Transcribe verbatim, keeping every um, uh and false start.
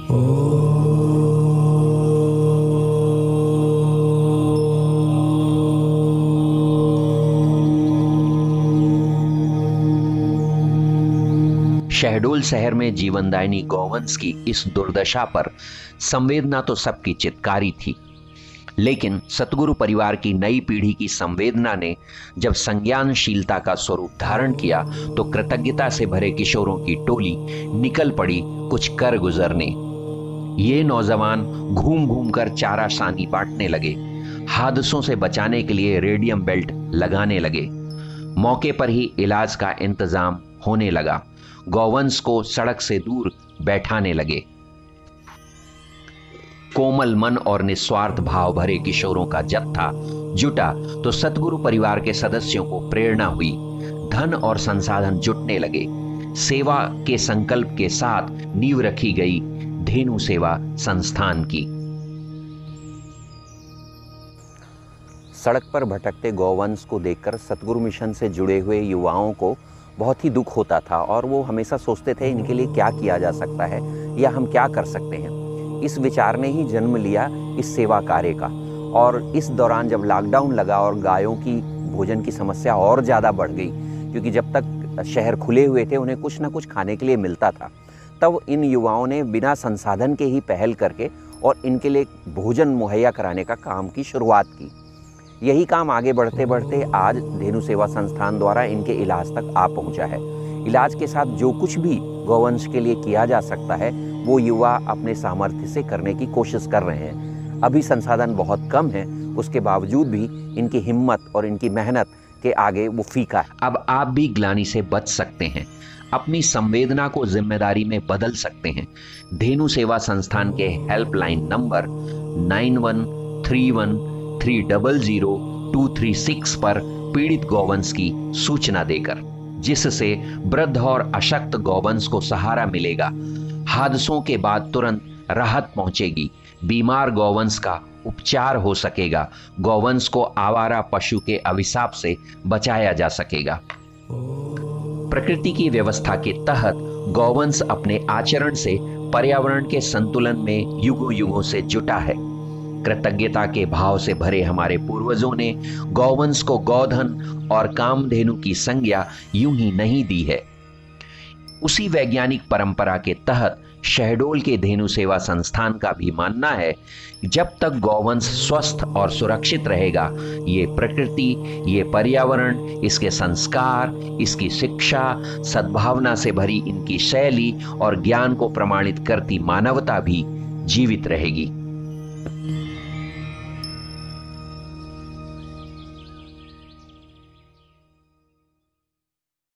शहडोल शहर में जीवनदायिनी गौवंश की इस दुर्दशा पर संवेदना तो सबकी चित्कारी थी, लेकिन सतगुरु परिवार की नई पीढ़ी की संवेदना ने जब संज्ञानशीलता का स्वरूप धारण किया तो कृतज्ञता से भरे किशोरों की टोली निकल पड़ी कुछ कर गुजरने। ये नौजवान घूम घूम कर चारा सानी बांटने लगे, हादसों से बचाने के लिए रेडियम बेल्ट लगाने लगे। मौके पर ही इलाज का इंतजाम होने लगा, गौवंश को सड़क से दूर बैठाने लगे। कोमल मन और निस्वार्थ भाव भरे किशोरों का जत्था जुटा तो सतगुरु परिवार के सदस्यों को प्रेरणा हुई, धन और संसाधन जुटने लगे। सेवा के संकल्प के साथ नींव रखी गई धेनु सेवा संस्थान की। सड़क पर भटकते गौवंश को देखकर सतगुरु मिशन से जुड़े हुए युवाओं को बहुत ही दुख होता था और वो हमेशा सोचते थे इनके लिए क्या किया जा सकता है या हम क्या कर सकते हैं। इस विचार ने ही जन्म लिया इस सेवा कार्य का। और इस दौरान जब लॉकडाउन लगा और गायों की भोजन की समस्या और ज़्यादा बढ़ गई, क्योंकि जब तक शहर खुले हुए थे उन्हें कुछ ना कुछ खाने के लिए मिलता था, तब इन युवाओं ने बिना संसाधन के ही पहल करके और इनके लिए भोजन मुहैया कराने का काम की शुरुआत की। यही काम आगे बढ़ते बढ़ते आज धेनु सेवा संस्थान द्वारा इनके इलाज तक आ पहुंचा है। इलाज के साथ जो कुछ भी गौवंश के लिए किया जा सकता है वो युवा अपने सामर्थ्य से करने की कोशिश कर रहे हैं। अभी संसाधन बहुत कम है, उसके बावजूद भी इनकी हिम्मत और इनकी मेहनत के आगे वो फीका है। अब आप भी ग्लानि से बच सकते हैं, अपनी संवेदना को जिम्मेदारी में बदल सकते हैं। धेनु सेवा संस्थान के helpline number nine one three one three double zero two three six पर पीड़ित गौवंश की सूचना देकर, जिससे वृद्ध और अशक्त गौवंश को सहारा मिलेगा। हादसों के बाद तुरंत राहत पहुंचेगी, बीमार गौवंश का उपचार हो सकेगा, गौवंश को आवारा पशु के अभिशाप से बचाया जा सकेगा। प्रकृति की व्यवस्था के तहत गौवंश अपने आचरण से पर्यावरण के संतुलन में युगों युगों से जुटा है। कृतज्ञता के भाव से भरे हमारे पूर्वजों ने गौवंश को गौधन और कामधेनु की संज्ञा यूं ही नहीं दी है। उसी वैज्ञानिक परंपरा के तहत शहडोल के धेनु सेवा संस्थान का भी मानना है, जब तक गौवंश स्वस्थ और सुरक्षित रहेगा, ये प्रकृति, ये पर्यावरण, इसके संस्कार, इसकी शिक्षा, सद्भावना से भरी इनकी शैली और ज्ञान को प्रमाणित करती मानवता भी जीवित रहेगी।